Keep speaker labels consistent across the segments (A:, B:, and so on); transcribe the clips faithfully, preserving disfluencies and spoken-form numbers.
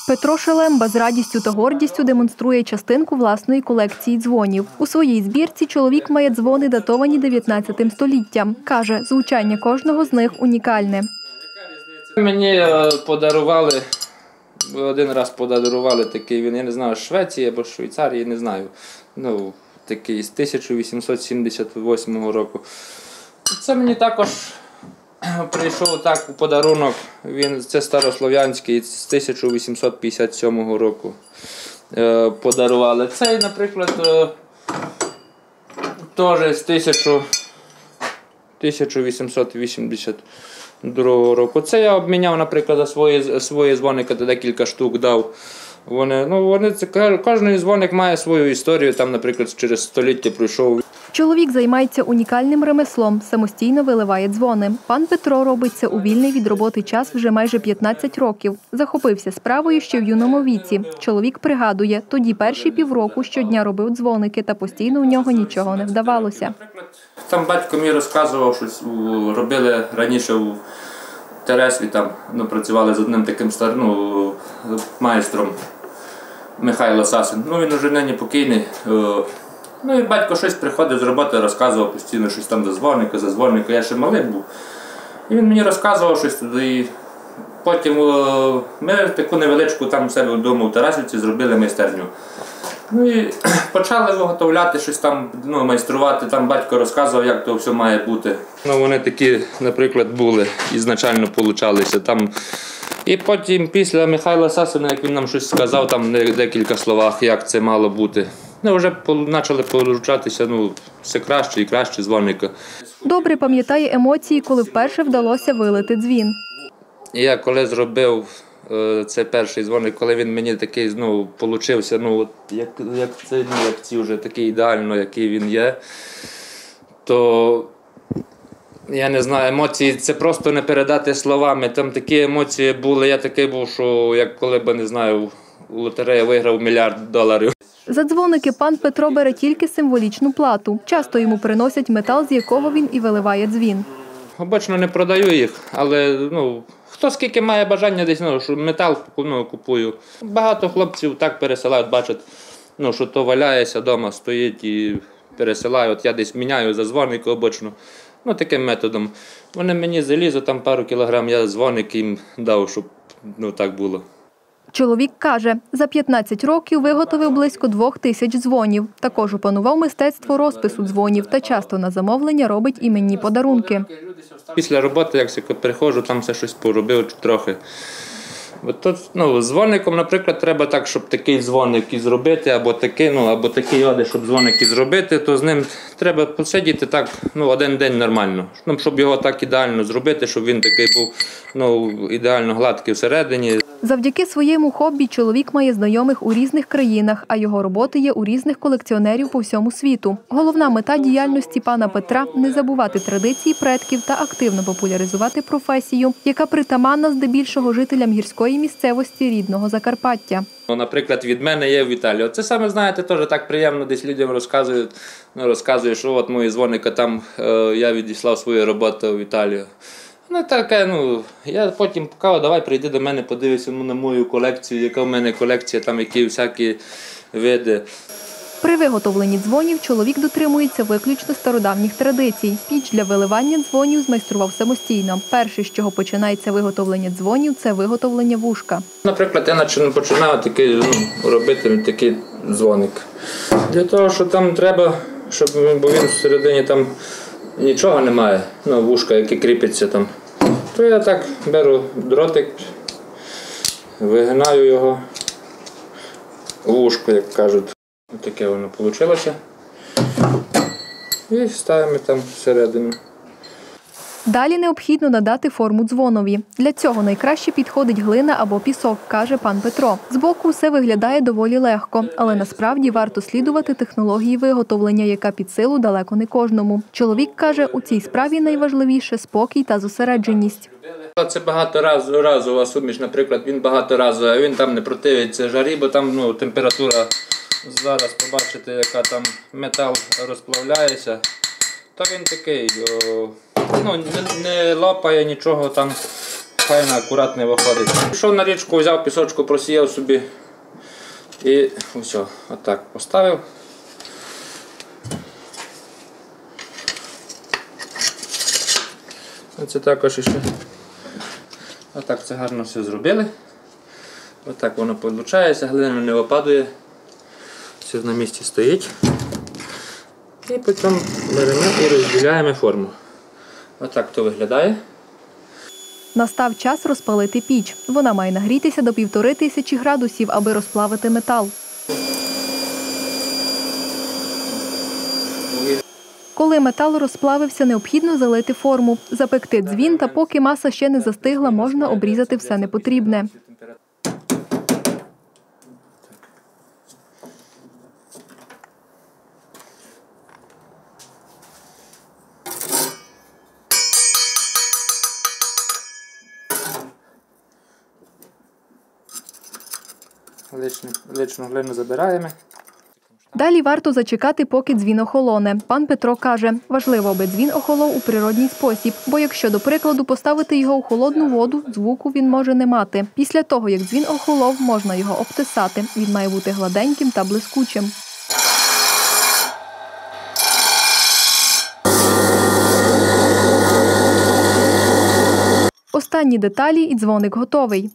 A: Петро Шелемба з радістю та гордістю демонструє частинку власної колекції дзвонів. У своїй збірці чоловік має дзвони, датовані дев'ятнадцятим століттям. Каже, звучання кожного з них унікальне.
B: Мені подарували, один раз подарували такий, він, я не знаю, з Швеції або з Швейцарії, не знаю, ну, такий з тисяча вісімсот сімдесят восьмого року. Це мені також прийшов так у подарунок, він, це старослов'янський, з тисяча вісімсот п'ятдесят сьомого року е, подарували. Цей, наприклад, е, теж з тисяча вісімсот вісімдесят другого року. Це я обміняв, наприклад, свої, свої дзвоники, декілька штук дав. Вони, ну, вони, це, кожен дзвоник має свою історію, там, наприклад, через століття пройшов.
A: Чоловік займається унікальним ремеслом, самостійно виливає дзвони. Пан Петро робить це у вільний від роботи час вже майже п'ятнадцять років. Захопився справою ще в юному віці. Чоловік пригадує, тоді перші півроку щодня робив дзвоники, та постійно у нього нічого не вдавалося.
B: Там батько мені розказував, що робили раніше у Тересві, там ну, працювали з одним таким старим ну, майстром Михайло Сасин. Ну, він уже нині покійний. Ну і батько щось приходив з роботи, розказував постійно щось там за дзвоника, за дзвоника. Я ще малий був. І він мені розказував щось туди. І потім ми таку невеличку там у себе вдома у Тарасівці зробили майстерню. Ну і почали виготовляти щось там, ну, майструвати. Там батько розказував, як то все має бути. Ну, вони такі, наприклад, були, ізначально получалися там. І потім після Михайла Сасина, як він нам щось сказав, там декілька словах, як це мало бути. Ну, вже почали получатися ну, все краще і краще дзвоника.
A: Добре пам'ятає емоції, коли вперше вдалося вилити дзвін.
B: Я коли зробив е, цей перший дзвоник, коли він мені такий, ну, получився, ну, як, як, це, ну, як ці вже такий ідеально, який він є, то я не знаю, емоції, це просто не передати словами. Там такі емоції були, я такий був, що як коли б, не знаю, у лотереї виграв мільярд доларів.
A: За дзвоники пан Петро бере тільки символічну плату. Часто йому приносять метал, з якого він і виливає дзвін.
B: Обично не продаю їх, але ну, хто скільки має бажання десь, ну, що метал ну, купую. Багато хлопців так пересилають, бачать, ну, що то валяється вдома, стоїть і пересилають. Я десь міняю за дзвоник обично. Ну, таким методом. Вони мені залізо, там пару кілограм, я дзвоник їм дав, щоб ну, так було.
A: Чоловік каже, за п'ятнадцять років виготовив близько двох тисяч дзвонів. Також опанував мистецтво розпису дзвонів та часто на замовлення робить іменні подарунки.
B: Після роботи, як приходжу, там все щось поробив трохи. Тут, ну, з дзвоником, наприклад, треба так, щоб такий дзвоник і зробити, або такий, ну, або такий оди, щоб дзвоник і зробити, то з ним треба посидіти так, ну, один день нормально. Ну, щоб його так ідеально зробити, щоб він такий був, ну, ідеально гладкий всередині.
A: Завдяки своєму хобі чоловік має знайомих у різних країнах, а його роботи є у різних колекціонерів по всьому світу. Головна мета діяльності пана Петра – не забувати традиції предків та активно популяризувати професію, яка притаманна здебільшого жителям гірської місцевості рідного Закарпаття.
B: Наприклад, від мене є в Італії. Це саме, знаєте, теж так приємно, десь людям розказують, ну, розказують, що от мої дзвоники, там е, я відіслав свою роботу в Італію. Ну, таке, ну, я потім кажу, давай прийди до мене, подивися на мою колекцію, яка в мене колекція, там які всякі види.
A: При виготовленні дзвонів чоловік дотримується виключно стародавніх традицій. Піч для виливання дзвонів змайстрував самостійно. Перше, з чого починається виготовлення дзвонів, це виготовлення вушка.
B: Наприклад, я починаю такий, ну, робити такий дзвоник. Для того, що там треба, щоб, бо він всередині там нічого немає, ну, вушка, яке кріпиться там, то я так беру дротик, вигинаю його, вушко, як кажуть. Таке воно вийшло. І ставимо там всередину.
A: Далі необхідно надати форму дзвонові. Для цього найкраще підходить глина або пісок, каже пан Петро. Збоку все виглядає доволі легко, але насправді варто слідувати технології виготовлення, яка під силу далеко не кожному. Чоловік каже, у цій справі найважливіше – спокій та зосередженість.
B: Це багаторазова суміш, наприклад, він багаторазовий, він там не противиться жарі, бо там ну, температура, зараз побачите, яка там метал розплавляється, то він такий, о, ну, не, не лопає нічого там, файно, акуратно виходить. Пішов на річку, взяв пісочку, просіяв собі і все, отак поставив. Це також ще. Отак це гарно все зробили. Отак воно виходить, глина не випадає, все на місці стоїть. І потім беремо і розділяємо форму. Отак то виглядає.
A: Настав час розпалити піч. Вона має нагрітися до півтори тисячі градусів, аби розплавити метал. Коли метал розплавився, необхідно залити форму, запекти дзвін, та поки маса ще не застигла, можна обрізати все непотрібне.
B: Личну, личну глину забираємо.
A: Далі варто зачекати, поки дзвін охолоне. Пан Петро каже, важливо, аби дзвін охолов у природній спосіб, бо якщо, до прикладу, поставити його у холодну воду, звуку він може не мати. Після того, як дзвін охолов, можна його обтисати. Він має бути гладеньким та блискучим. Останні деталі і дзвоник готовий.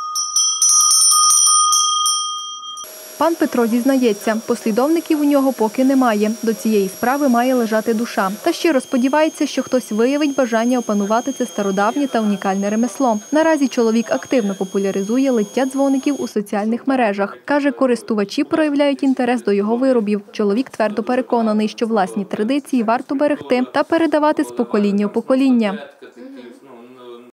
A: Пан Петро зізнається, послідовників у нього поки немає. До цієї справи має лежати душа. Та щиро сподівається, що хтось виявить бажання опанувати це стародавнє та унікальне ремесло. Наразі чоловік активно популяризує лиття дзвоників у соціальних мережах. Каже, користувачі проявляють інтерес до його виробів. Чоловік твердо переконаний, що власні традиції варто берегти та передавати з покоління в покоління.